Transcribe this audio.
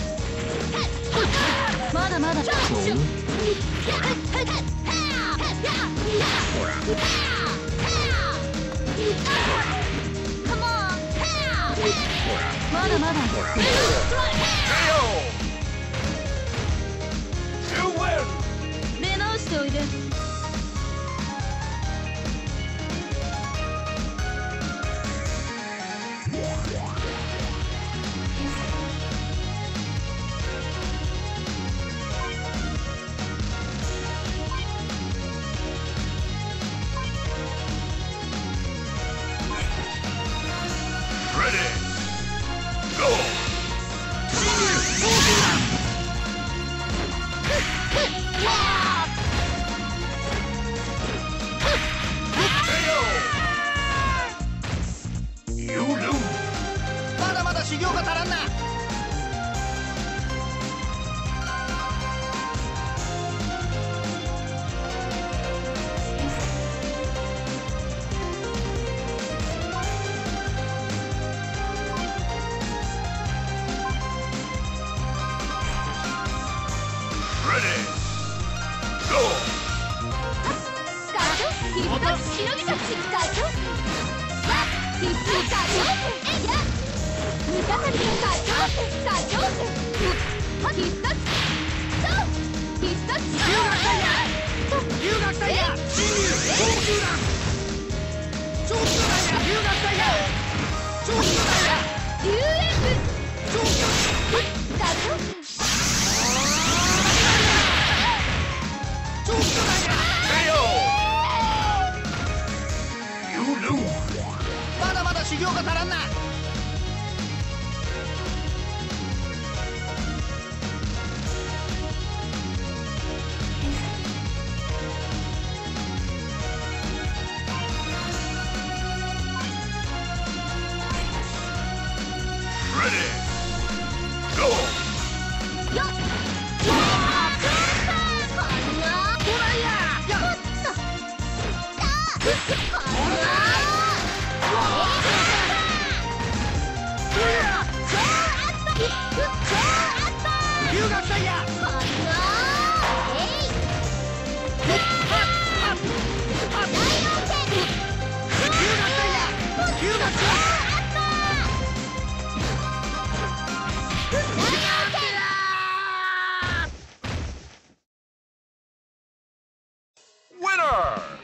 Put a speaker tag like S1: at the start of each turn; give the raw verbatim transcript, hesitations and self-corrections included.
S1: まだまだ
S2: Come on!
S1: まだまだ
S3: K O! You win!
S1: 出直しておいで
S3: Ready! Go! K O! You lose!
S4: まだまだ修行が足らんな。
S3: Ready! Go!
S2: ガチョ必殺しのぎたちガチョさあ必殺ガチョえいや味方にガチョガチョ必殺そう必殺
S4: 留学隊や留学隊や侵入超集団超集団や留学隊や超集団や
S2: ユーエフ
S4: 超集
S2: ガチョ
S4: 超集団や
S3: K O! You lose!
S4: まだまだ修行が足らんな。
S3: Ready! Go!
S2: よっ
S5: Winner!